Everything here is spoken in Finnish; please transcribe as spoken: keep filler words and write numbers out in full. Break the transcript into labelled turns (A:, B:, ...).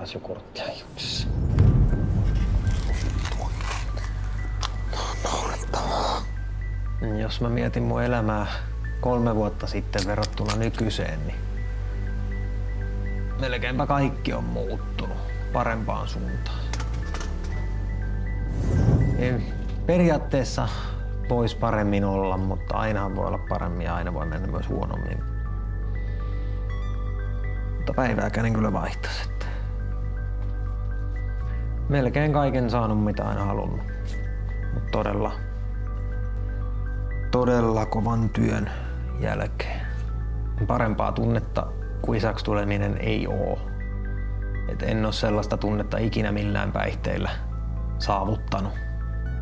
A: pääsykorttia hiuksissa. Jos mä mietin mun elämää kolme vuotta sitten verrattuna nykyiseen, niin melkeinpä kaikki on muuttunut parempaan suuntaan. Niin periaatteessa voisi paremmin olla, mutta ainahan voi olla paremmin ja aina voi mennä myös huonommin. Mutta päivääkään en kyllä vaihtaisi. Että melkein kaiken saanut mitä aina halunnut. Mutta todella, todella kovan työn jälkeen. Parempaa tunnetta kuin isäksi tuleminen ei oo. Et en oo sellaista tunnetta ikinä millään päihteillä saavuttanut.